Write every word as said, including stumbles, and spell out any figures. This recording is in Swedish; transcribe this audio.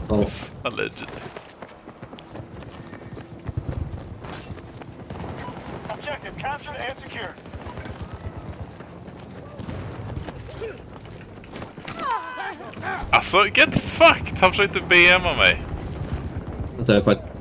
Oh. Allegedly. Objective captured and secured. Alltså, get fucked! Han försökte B M-a mig. Vänta, jag fight.